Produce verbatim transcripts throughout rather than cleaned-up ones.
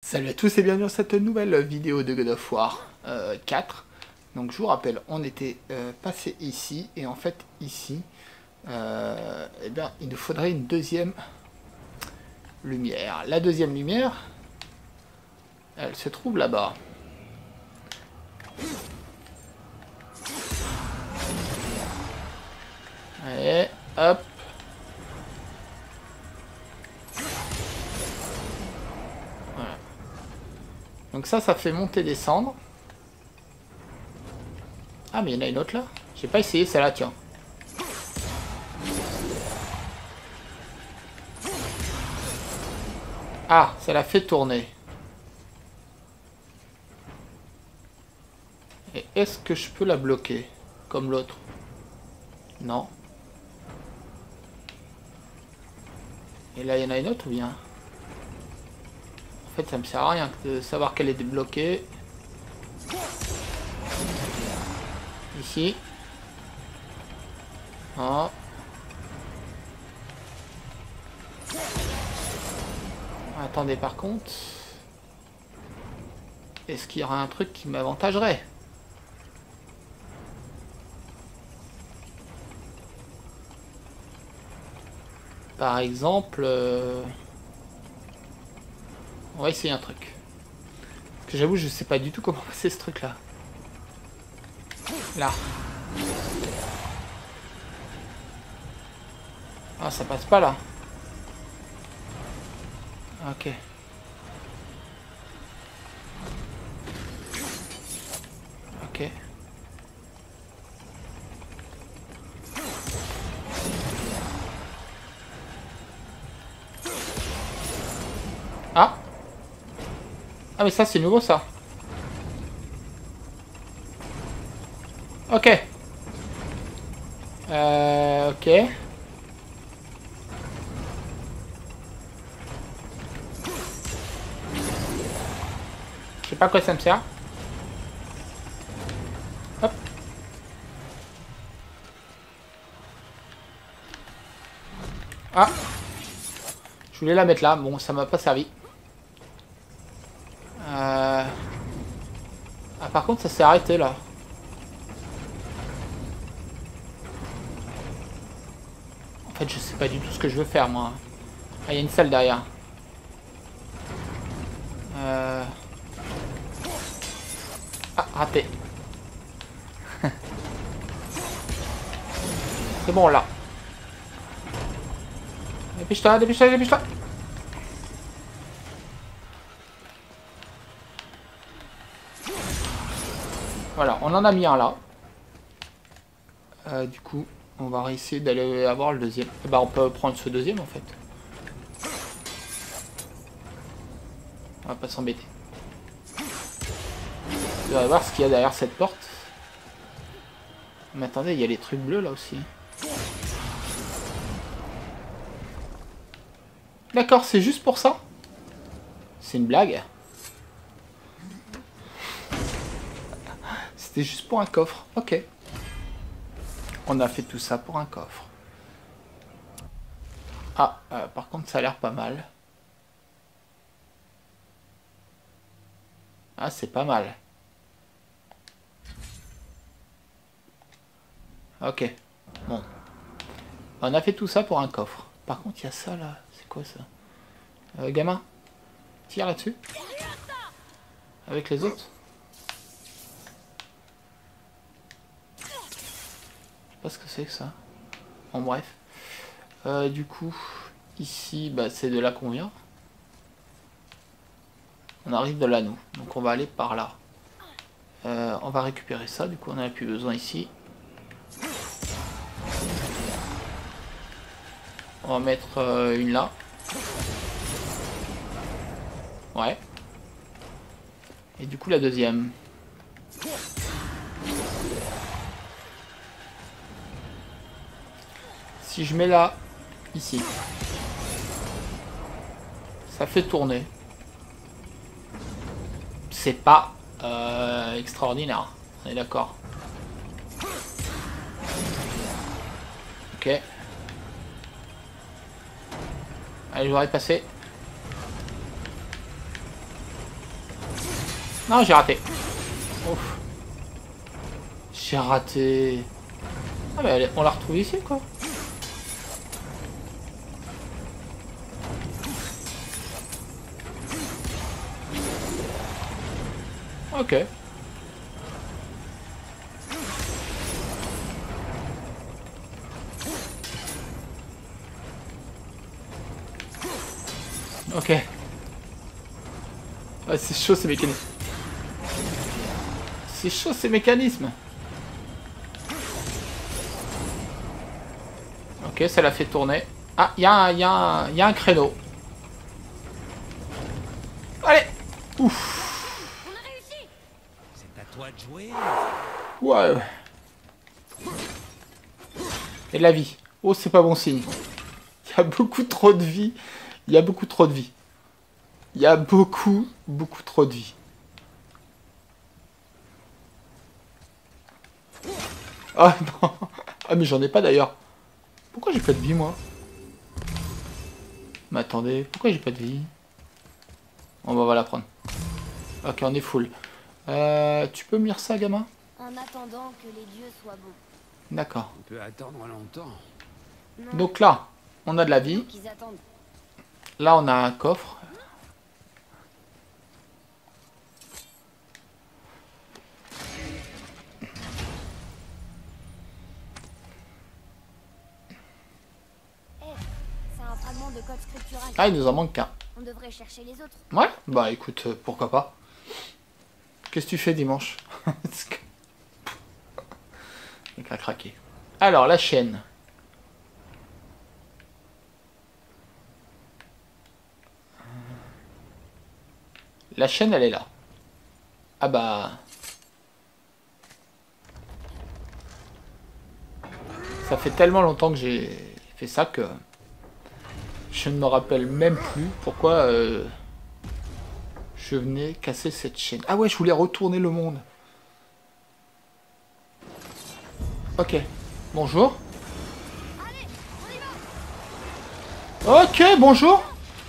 Salut à tous et bienvenue dans cette nouvelle vidéo de God of War euh, quatre. Donc je vous rappelle, on était euh, passé ici et en fait ici, euh, eh bien, il nous faudrait une deuxième lumière. La deuxième lumière, elle se trouve là-bas. Et hop. Voilà. Donc ça, ça fait monter-descendre. Ah mais il y en a une autre là. J'ai pas essayé celle-là, tiens. Ah, ça l'a fait tourner. Et est-ce que je peux la bloquer comme l'autre? Non. Et là, il y en a une autre ou bien? En fait, ça me sert à rien de savoir qu'elle est débloquée. Ici. Oh. Attendez, par contre. Est-ce qu'il y aura un truc qui m'avantagerait? Par exemple... Euh... On va essayer un truc. Parce que j'avoue, je sais pas du tout comment passer ce truc-là. Là. Ah, ça passe pas là. Ok. Ok. Ah. Ah mais ça c'est nouveau ça. Ok. Euh, ok. Je sais pas à quoi ça me sert. Hop. Ah. Je voulais la mettre là. Bon, ça m'a pas servi. Euh... Ah, par contre, ça s'est arrêté là. En fait, je sais pas du tout ce que je veux faire moi. Ah, il y a une salle derrière. Euh... Ah, raté. C'est bon là. Dépêche-toi, dépêche-toi, dépêche-toi. Voilà, on en a mis un là. Euh, du coup, on va essayer d'aller avoir le deuxième. Bah, on peut prendre ce deuxième en fait. On va pas s'embêter. On va voir ce qu'il y a derrière cette porte. Mais attendez, il y a les trucs bleus là aussi. D'accord, c'est juste pour ça? C'est une blague? C'était juste pour un coffre. Ok. On a fait tout ça pour un coffre. Ah, euh, par contre, ça a l'air pas mal. Ah, c'est pas mal. Ok. Bon. On a fait tout ça pour un coffre. Par contre, il y a ça là. C'est quoi ça? euh, Gamin, tire là-dessus. Avec les autres. Je sais pas ce que c'est que ça. Bon, bref. Euh, du coup, ici, bah, c'est de là qu'on vient. On arrive de là, nous. Donc, on va aller par là. Euh, on va récupérer ça. Du coup, on n'en a plus besoin ici. On va mettre euh, une là. Ouais. Et du coup, la deuxième. Si je mets là, ici, ça fait tourner. C'est pas euh, extraordinaire. On est d'accord. Ok. Allez, je vais passer. Non, j'ai raté. Ouf. J'ai raté. Ah, mais elle- on la retrouve ici, quoi. Ok. Ok. Ah, c'est chaud ces mécanismes. C'est chaud ces mécanismes. Ok, ça l'a fait tourner. Ah, il y, y, y, y a un créneau. Allez. Ouf. On a réussi. C'est à toi de jouer. Ouais. Et de la vie. Oh, c'est pas bon signe. Il y a beaucoup trop de vie. Il y a beaucoup trop de vie. Il y a beaucoup, beaucoup trop de vie. Ah non. Ah mais j'en ai pas d'ailleurs. Pourquoi j'ai pas de vie moi? Mais attendez, pourquoi j'ai pas de vie? On va, on va la prendre. Ok, on est full. Euh, tu peux me lire ça, gamin? En attendant que les dieux soient bons. D'accord. On peut attendre longtemps. Non, Donc là, on a de la vie. donc ils attendent. Là, on a un coffre. Eh, c'est un fragment de code scriptural. Ah, il nous en manque qu'un. On devrait chercher les autres. Ouais? Bah écoute, euh, pourquoi pas. Qu'est-ce que tu fais dimanche? Il a craqué. Alors, la chaîne. La chaîne, elle est là. Ah bah... Ça fait tellement longtemps que j'ai fait ça que... Je ne me rappelle même plus pourquoi euh, je venais casser cette chaîne. Ah ouais, je voulais retourner le monde. Ok. Bonjour. Ok, bonjour.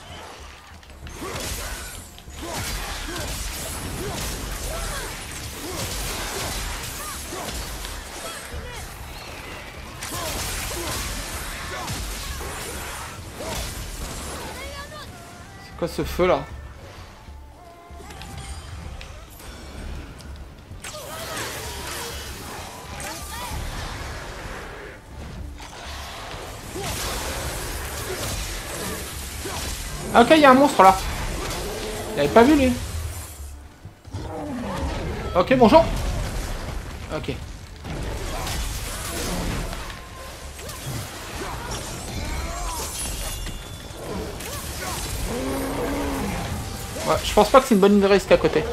C'est quoi ce feu là? Ok, il y a un monstre là. Il avait pas vu lui. Ok, bonjour. Ok. Ouais, je pense pas que c'est une bonne idée de rester à côté.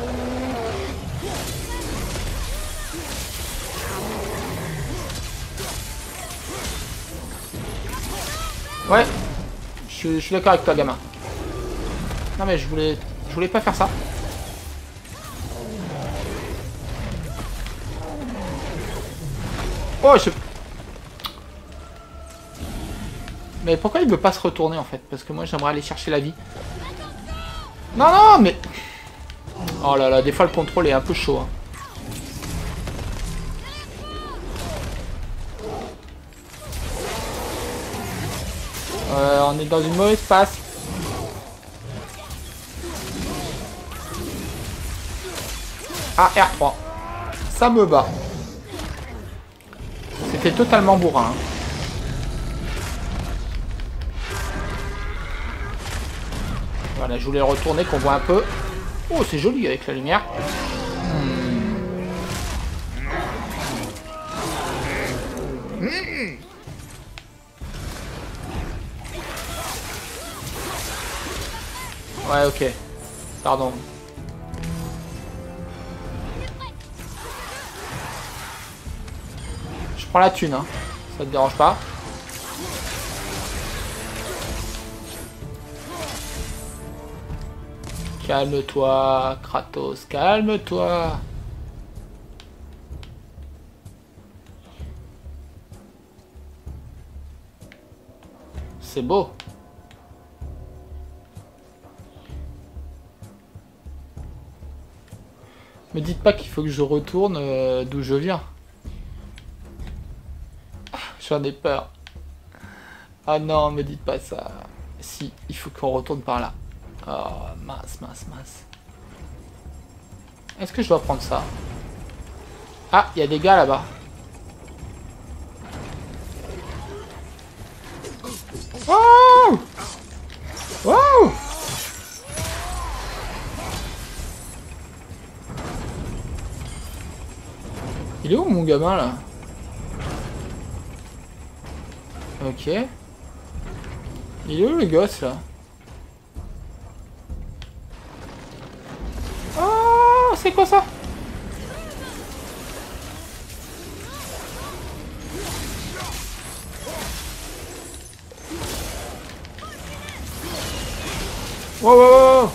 Ouais. Je suis, je suis d'accord avec toi, gamin. Non mais je voulais, je voulais pas faire ça. Oh, je... Mais pourquoi il veut pas se retourner en fait? Parce que moi j'aimerais aller chercher la vie. Non, non, mais... Oh là là, des fois le contrôle est un peu chaud. Hein. Euh, on est dans une mauvaise passe. Ah, R trois. Ça me bat. C'était totalement bourrin. Hein. Voilà, je voulais retourner, qu'on voit un peu. Oh, c'est joli avec la lumière. Mmh. Ouais, ok. Pardon. Je prends la thune, hein. Ça te dérange pas? Calme-toi, Kratos, calme-toi. C'est beau. Me dites pas qu'il faut que je retourne euh, d'où je viens. Ah, j'en ai peur. Ah non, me dites pas ça. Si, il faut qu'on retourne par là. Oh, mince, mince, mince. Est-ce que je dois prendre ça? Ah, il y a des gars là-bas. Wow! Wow! Il est où mon gamin là? Ok. Il est où le gosse là? Oh, c'est quoi ça? Wow, wow, wow.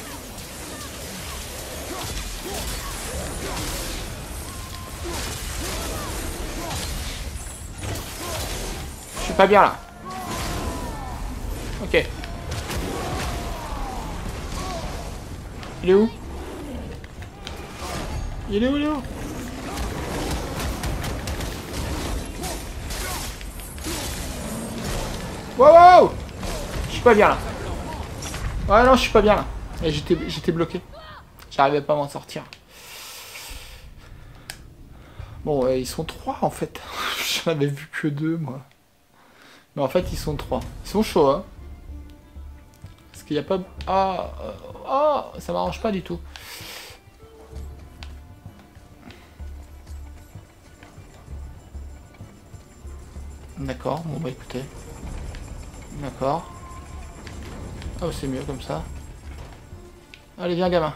Je suis pas bien là. Ok. Il est où? Il est où, il est où? Wow, wow. Je suis pas bien là. Ouais, non, je suis pas bien là. J'étais j'étais bloqué. J'arrivais pas à m'en sortir. Bon, euh, ils sont trois en fait. J'en avais vu que deux, moi. Mais en fait, ils sont trois. Ils sont chauds, hein. Parce qu'il n'y a pas... Ah, euh... ah, ça m'arrange pas du tout. D'accord, bon bah écoutez. D'accord. Oh, c'est mieux comme ça. Allez, viens, gamin.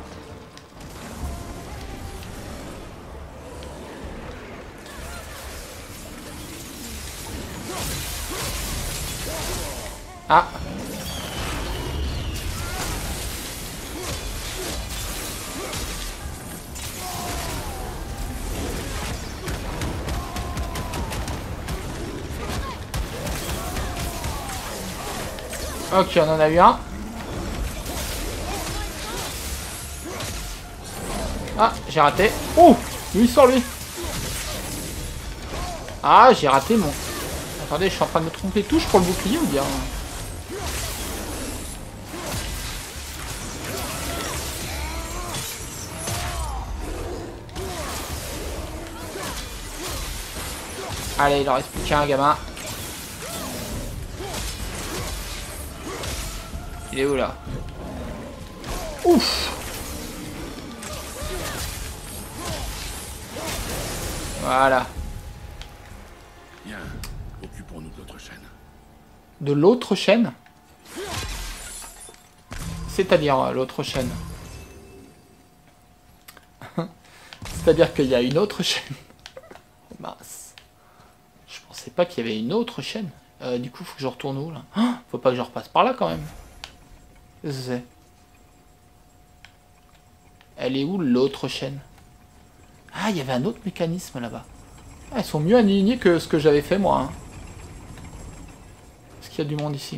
Ah. Ok, on en a eu un. Ah, j'ai raté. Oh, lui sort lui. Ah, j'ai raté mon... Attendez, je suis en train de me tromper de touche pour le bouclier ou bien... Allez, il en reste plus qu'un, gamin. Il est où là? Ouf. Voilà. Bien, occupons-nous de l'autre chaîne. De l'autre chaîne? C'est-à-dire euh, l'autre chaîne? C'est-à-dire qu'il y a une autre chaîne? Mince. Je pensais pas qu'il y avait une autre chaîne. Euh, du coup, faut que je retourne où là? Oh, faut pas que je repasse par là quand même. Qu'est-ce que c'est? Elle est où l'autre chaîne? Ah, il y avait un autre mécanisme là-bas. Ah, ils sont mieux alignés que ce que j'avais fait moi. Hein. Est-ce qu'il y a du monde ici?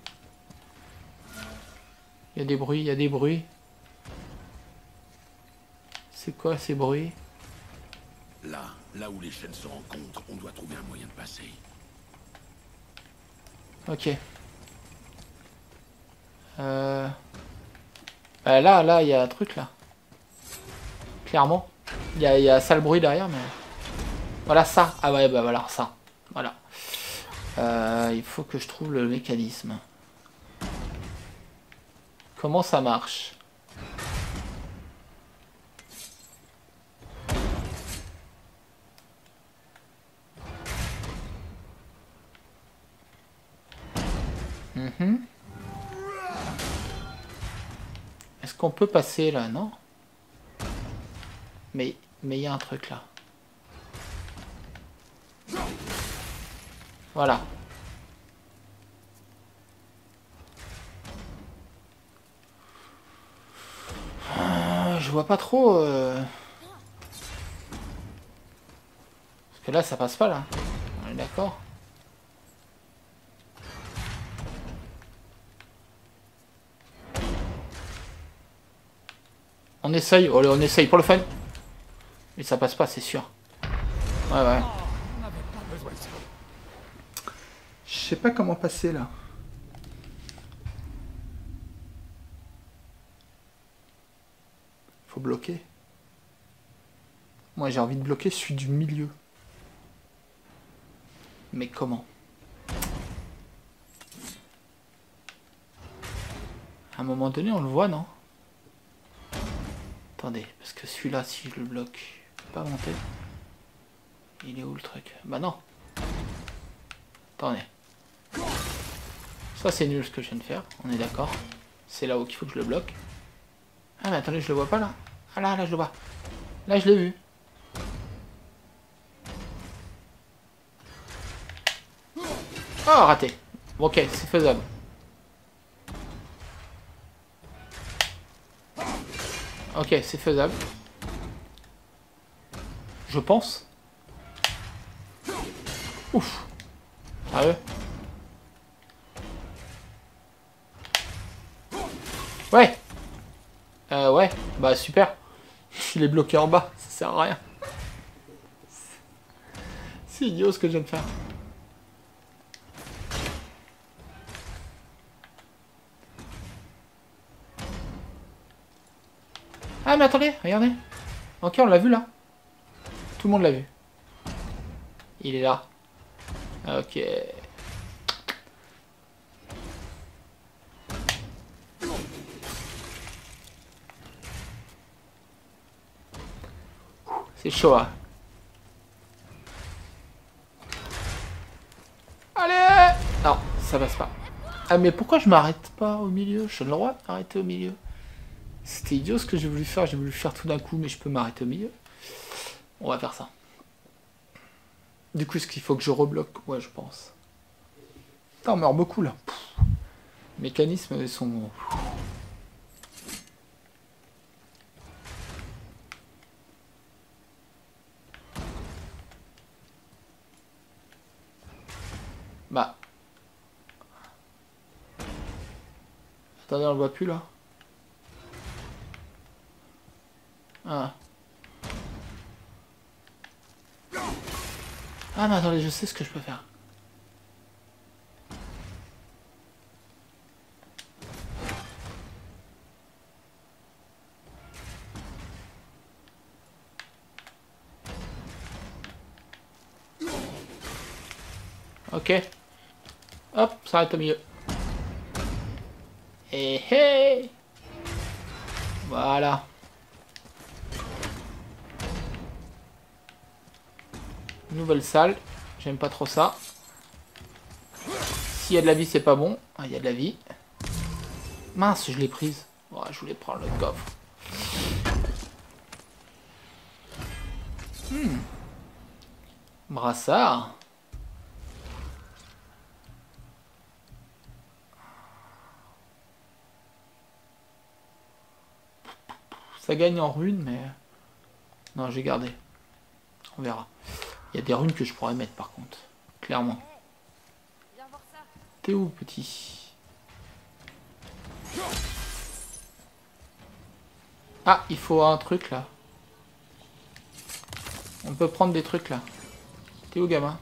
Il y a des bruits, il y a des bruits. C'est quoi ces bruits? Là, là où les chaînes se rencontrent, on doit trouver un moyen de passer. Ok. Euh... Bah là, là, il y a un truc là. Clairement. Il y a, il y a ça le bruit derrière, mais... Voilà ça. Ah ouais, bah voilà, ça. Voilà. Euh, il faut que je trouve le mécanisme. Comment ça marche? Mm-hmm. Est-ce qu'on peut passer là? Non? Mais mais il y a un truc là. Voilà. Euh, je vois pas trop. Euh... Parce que là, ça passe pas là. On est d'accord? On essaye, allez, on essaye pour le fun. Mais ça passe pas, c'est sûr. Ouais, ouais. Je sais pas comment passer là. Faut bloquer. Moi j'ai envie de bloquer celui du milieu. Mais comment? À un moment donné on le voit, non? Attendez, parce que celui-là, si je le bloque, je peux pas monter. Il est où le truc? Bah non. Attendez. Ça c'est nul ce que je viens de faire, on est d'accord. C'est là où il faut que je le bloque. Ah mais attendez, je le vois pas là. Ah là, là je le vois. Là je l'ai vu. Oh, raté. Bon, ok, c'est faisable. Ok, c'est faisable. Je pense. Ouf. Sérieux? Ouais. Euh, ouais. Bah, super. Je l'ai bloqué en bas. Ça sert à rien. C'est idiot ce que je viens de faire. Ah, mais attendez, regardez. Ok, on l'a vu là. Tout le monde l'a vu. Il est là. Ok. C'est chaud, hein. Allez! Non, ça passe pas. Ah, mais pourquoi je m'arrête pas au milieu? Je donne le droit de m'arrêter au milieu. C'était idiot ce que j'ai voulu faire. J'ai voulu le faire tout d'un coup, mais je peux m'arrêter au milieu. On va faire ça. Du coup, est-ce qu'il faut que je rebloque? Ouais, je pense. Putain, on meurt beaucoup, là. Pff. Les mécanismes, ils sont... Bah... Attendez, on le voit plus, là. Ah. Ah, mais attendez, je sais ce que je peux faire. Ok. Hop, ça arrête au milieu. Et hey! Voilà. Nouvelle salle. J'aime pas trop ça. S'il y a de la vie, c'est pas bon. Ah, il y a de la vie. Mince, je l'ai prise. Oh, je voulais prendre le coffre. Hmm. Brassard. Ça gagne en runes, mais... Non, j'ai gardé. On verra. Il y a des runes que je pourrais mettre, par contre. Clairement. T'es où, petit? Ah, il faut un truc, là. On peut prendre des trucs, là. T'es où, gamin?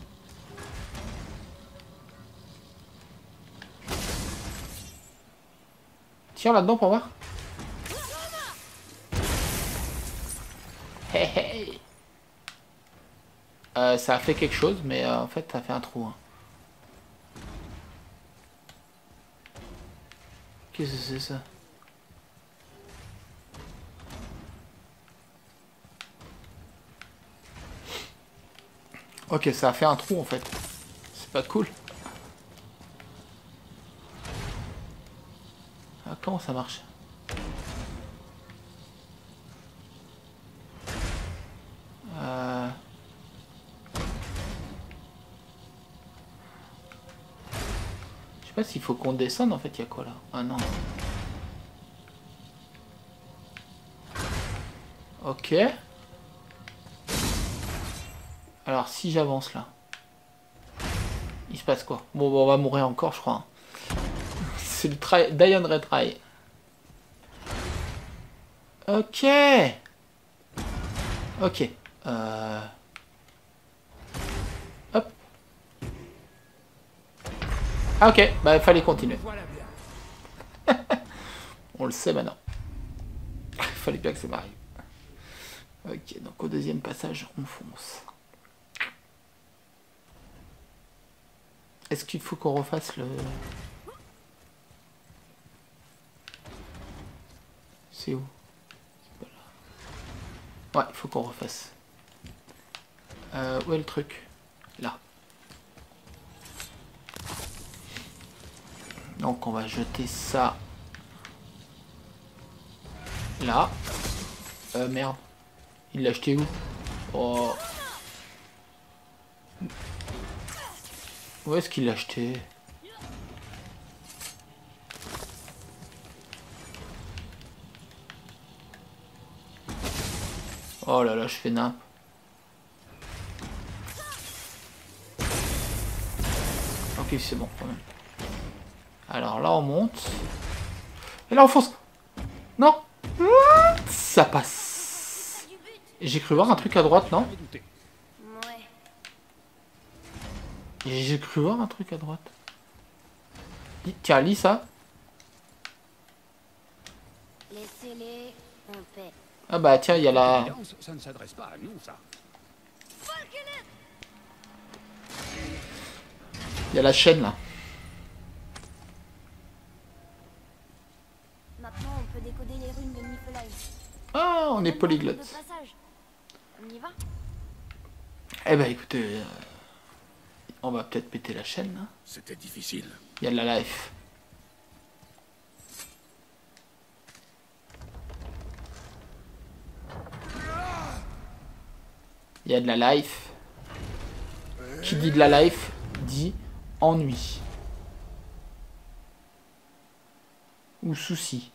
Tire là-dedans pour voir. Hey, hey. Euh, ça a fait quelque chose, mais euh, en fait, ça a fait un trou. Hein. Qu'est-ce que c'est ça? Ok, ça a fait un trou en fait. C'est pas cool. Ah, comment ça marche? Euh... Je sais pas s'il faut qu'on descende en fait, il y a quoi là? Ah non. Ok. Alors si j'avance là, il se passe quoi? Bon, bon on va mourir encore je crois. C'est le try, die and retry. Ok. Ok. Euh... Hop. Ah ok, bah il fallait continuer. Voilà bien. On le sait maintenant. Il fallait bien que ça m'arrive. Ok, donc au deuxième passage, on fonce. Est-ce qu'il faut qu'on refasse le... C'est où? C'est pas là. Ouais, il faut qu'on refasse. Euh, où est le truc? Là. Donc on va jeter ça. Là. Euh, merde. Il l'a acheté où? Oh. Où est-ce qu'il l'a acheté? Oh là là, je fais nimp. Ok, c'est bon quand même. Alors là, on monte. Et là, on fonce. Non. Ça passe. J'ai cru voir un truc à droite, non? Ouais. J'ai cru voir un truc à droite. Tiens, lis ça. Laissez-les en paix. Ah bah tiens, il y a la... Évidence, ça ne s'adresse pas à nous, ça. Il y a la chaîne là. Maintenant, on peut décoder les runes de Niflheim. Ah, on est polyglotte. De passage. On y va? Eh ben écoutez, euh, on va peut-être péter la chaîne. Hein. C'était difficile. Il y a de la life. Il y a de la life. Qui dit de la life dit ennui. Ou souci.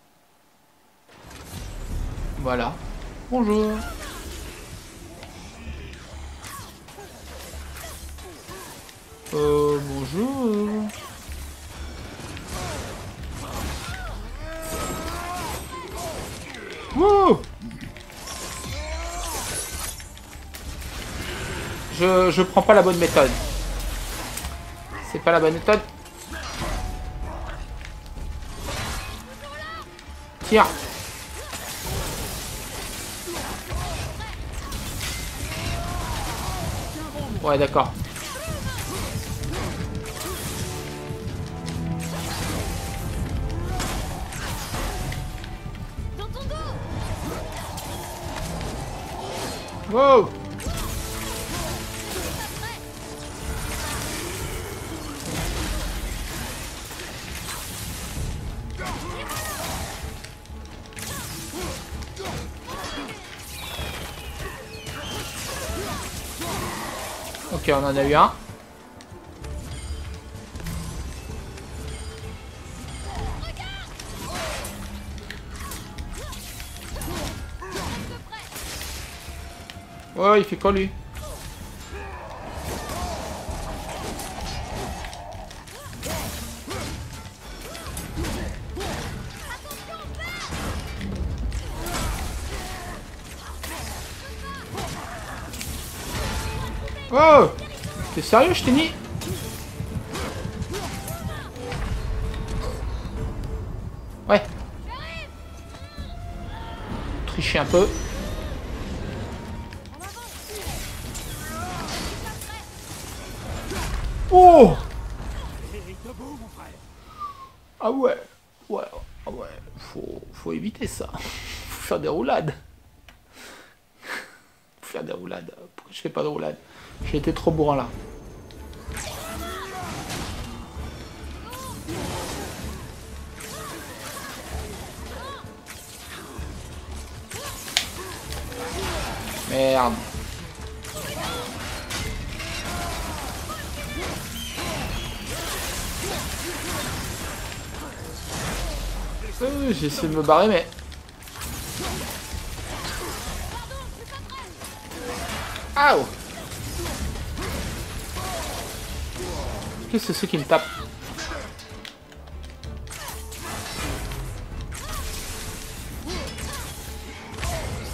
Voilà. Bonjour. Euh, bonjour. Wouh! Je, je prends pas la bonne méthode. C'est pas la bonne méthode. Tire. Ouais, d'accord. Wow. Ok, on en a eu un. Ouais, il fait quoi lui? Oh! T'es sérieux, je t'ai mis? Ouais. Tricher un peu. Oh! Ah ouais. Ouais. Ah ouais. Faut, faut éviter ça. Faut faire des roulades. Faut faire des roulades. Pourquoi je fais pas de roulades? J'ai été trop bourrin là. Merde. Euh, j'ai essayé de me barrer mais... Aouh! Qu'est-ce que c'est qui me tape?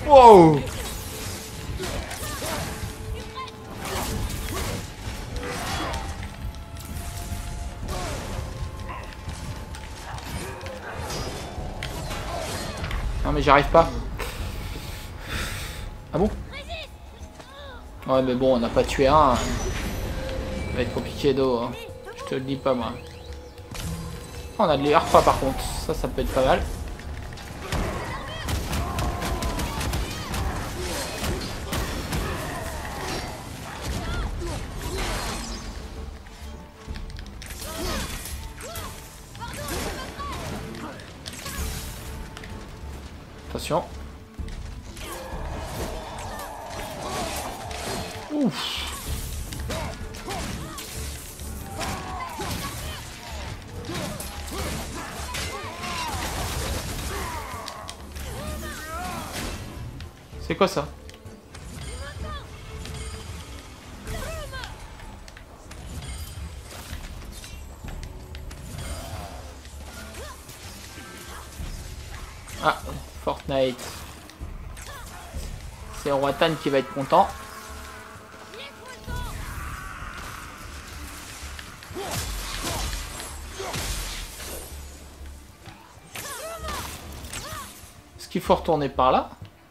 Wow. Non mais j'y arrive pas. Ah bon? Ouais mais bon on n'a pas tué un. Ça va être compliqué d'eau. Hein. Je te le dis pas moi. On a de l'I R P A par contre. Ça ça peut être pas mal. Attention. Ouf. C'est quoi ça? Ah, Fortnite. C'est Roi Tan qui va être content. Est-ce qu'il faut retourner par là?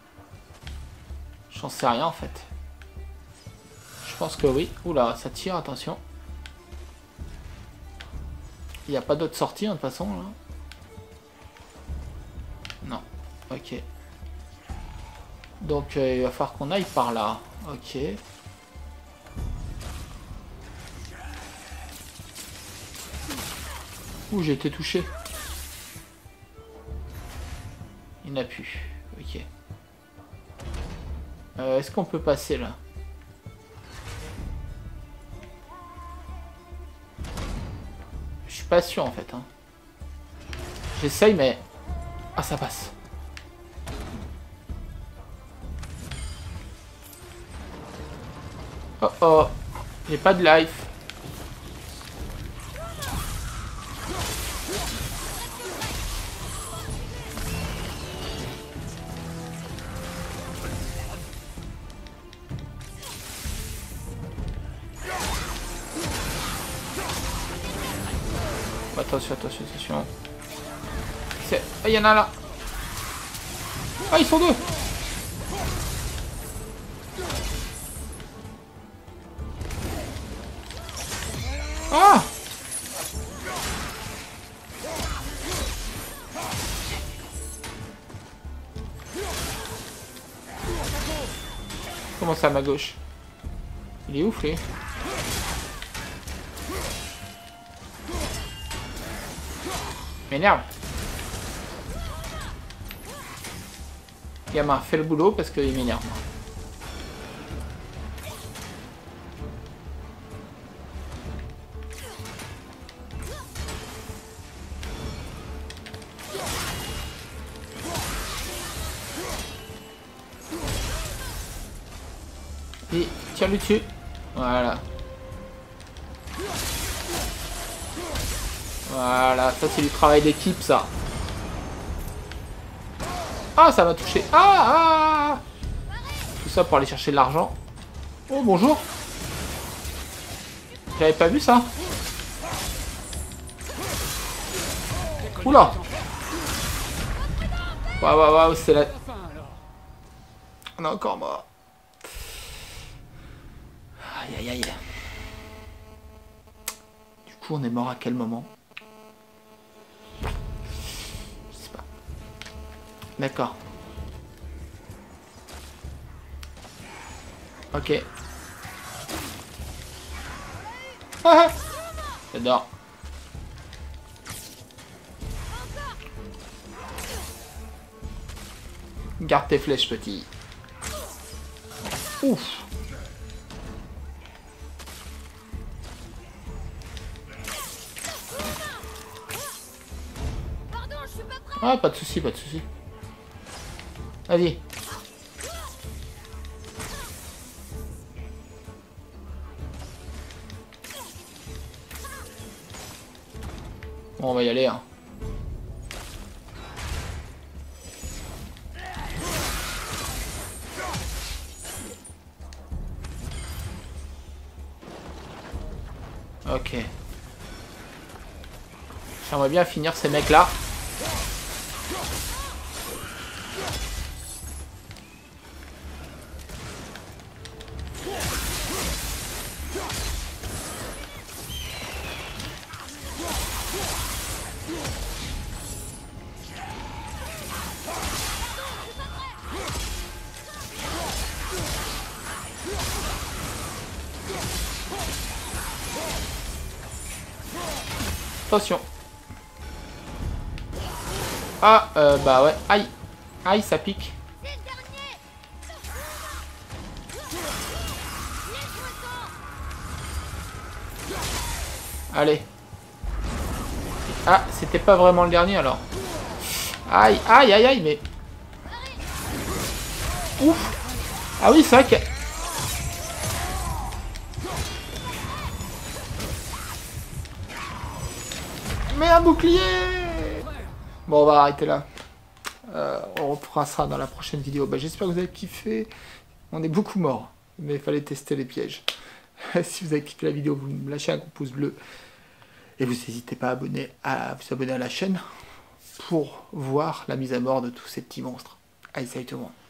J'en sais rien en fait. Je pense que oui. Oula, ça tire, attention. Il n'y a pas d'autre sortie hein, de toute façon là. Non. Ok. Donc euh, il va falloir qu'on aille par là. Ok. Ouh, j'ai été touché. Il n'a plus. Ok. Euh, Est-ce qu'on peut passer là? Je suis pas sûr en fait. Hein. J'essaye mais... Ah ça passe. Oh oh. J'ai pas de life. Attention, attention, attention. C'est... Ah, il y en a là. Ah, ils sont deux. Ah! Comment ça à ma gauche? Il est ouf, lui. M'énerve. Gamin, fais le boulot parce qu'il m'énerve. Et tire-lui dessus. Voilà. Voilà, ça c'est du travail d'équipe ça. Ah, ça m'a touché. Ah, ah. Tout ça pour aller chercher de l'argent. Oh, bonjour. J'avais pas vu ça. Oula. Waouh, waouh, waouh, c'est la... On est encore mort. Aïe, aïe, aïe. Du coup, on est mort à quel moment? Je sais pas. D'accord. Ok. Ah, j'adore. Garde tes flèches, petit. Ouf. Ah, pas de soucis, pas de soucis. Vas-y. Bon, on va y aller, hein. Ok. J'aimerais bien finir ces mecs là. Attention. Ah, euh, bah ouais. Aïe. Aïe, ça pique. Allez. Ah, c'était pas vraiment le dernier alors. Aïe, aïe, aïe, aïe, mais... Ouf. Ah oui, c'est vrai que... Mais un bouclier. Bon, on va arrêter là. Euh, on reprendra ça dans la prochaine vidéo. Bah, j'espère que vous avez kiffé. On est beaucoup morts, mais il fallait tester les pièges. Si vous avez kiffé la vidéo, vous me lâchez un gros pouce bleu. Et vous n'hésitez pas à, abonner, à vous abonner à la chaîne pour voir la mise à mort de tous ces petits monstres. Allez, salut tout le monde.